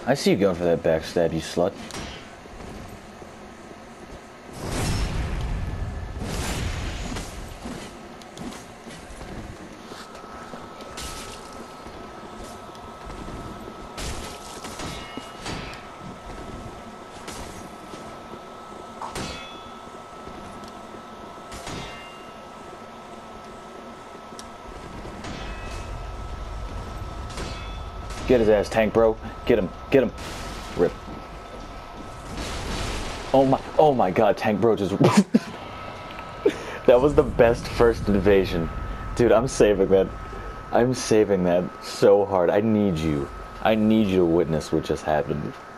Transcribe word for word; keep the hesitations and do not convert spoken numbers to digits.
I see you going for that backstab, you slut. Get his ass, tank bro. Get him. Get him. Rip. Oh my, oh my god, tank bro just... That was the best first invasion. Dude, I'm saving that. I'm saving that so hard. I need you. I need you to witness what just happened.